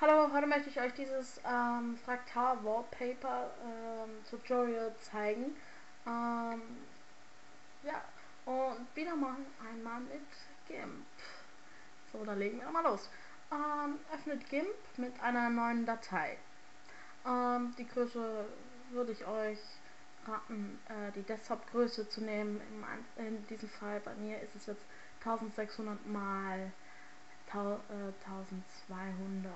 Hallo, heute möchte ich euch dieses Fraktal Wallpaper Tutorial zeigen. Ähm, ja, und wieder mal einmal mit GIMP. So, dann legen wir mal los. Öffnet GIMP mit einer neuen Datei. Die Größe würde ich euch raten, die Desktop-Größe zu nehmen. In diesem Fall bei mir ist es jetzt 1600 mal 1200.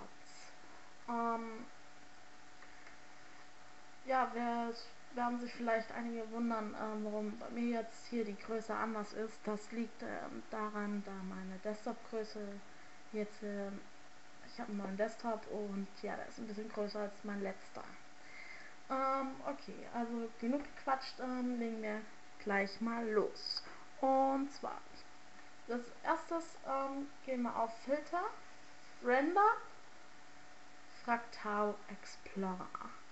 Ja, werden sich vielleicht einige wundern, warum bei mir jetzt hier die Größe anders ist. Das liegt daran, da meine Desktop-Größe jetzt, ich habe einen neuen Desktop und ja, der ist ein bisschen größer als mein letzter. Okay, also genug gequatscht, legen wir gleich mal los. Und zwar, als erstes gehen wir auf Filter, Render, Fraktal Explorer.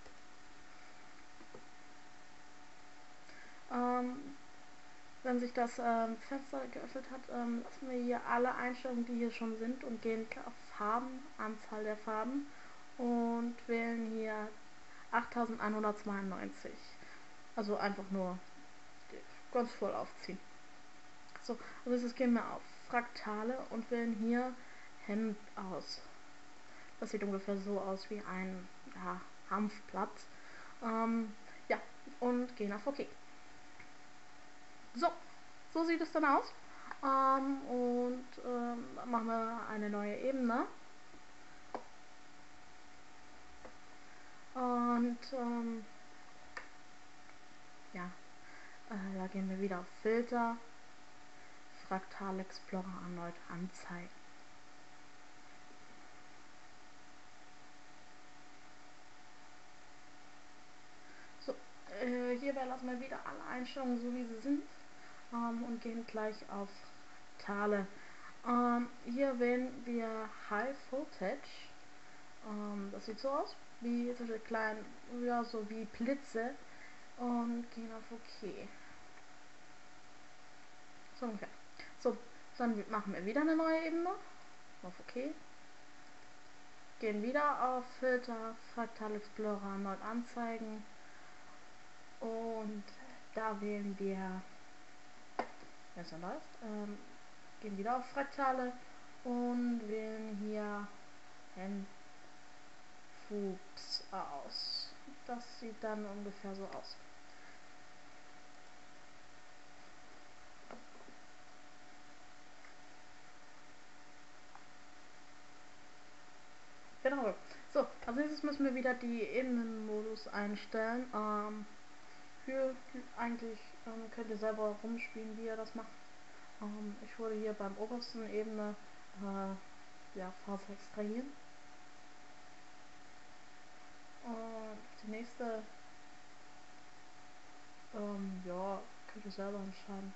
Wenn sich das Fenster geöffnet hat, lassen wir hier alle Einstellungen, die hier schon sind, und gehen auf Farben, Anzahl der Farben, und wählen hier 8192. Also einfach nur ganz voll aufziehen. So, also jetzt gehen wir auf Fraktale und wählen hier Hemd aus. Das sieht ungefähr so aus wie ein Hanfblatt. Ja, und gehen auf OK. So sieht es dann aus. Machen wir eine neue Ebene. Da gehen wir wieder auf Filter, Fraktal Explorer erneut anzeigen. So, hierbei lassen wir wieder alle Einstellungen so wie sie sind und gehen gleich auf Tale. Hier wählen wir High Voltage. Das sieht so aus, wie solche kleinen, ja, so wie Blitze, und gehen auf OK. So ungefähr. So, dann machen wir wieder eine neue Ebene. Auf OK. Gehen wieder auf Filter, Fraktal Explorer erneut anzeigen. Und da wählen wir, wenn es dann läuft, gehen wieder auf Fraktale und wählen hier Fuchs aus. Das sieht dann ungefähr so aus. Genau. So, als nächstes müssen wir wieder die Ebenenmodus einstellen. Eigentlich könnt ihr selber rumspielen, wie ihr das macht. Ich würde hier beim obersten Ebene Phase extrahieren. Und die nächste, könnt ihr selber entscheiden.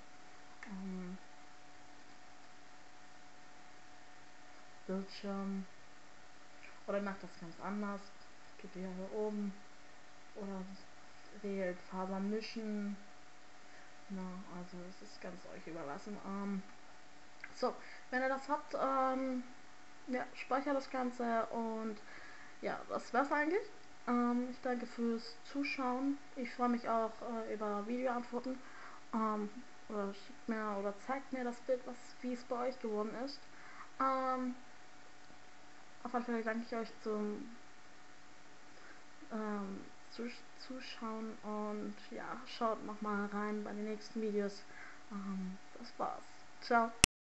Bildschirm. Oder macht das ganz anders. Geht ihr hier oben. Oder wählt Faser mischen. Na, also es ist ganz euch überlassen. So, wenn ihr das habt, speichert das Ganze, und ja, das war's eigentlich. Ich danke fürs Zuschauen. Ich freue mich auch über Videoantworten. Oder schickt mir oder zeigt mir das Bild, wie es bei euch geworden ist. Auf jeden Fall danke ich euch zum Zuschauen, und ja, schaut nochmal rein bei den nächsten Videos. Das war's. Ciao.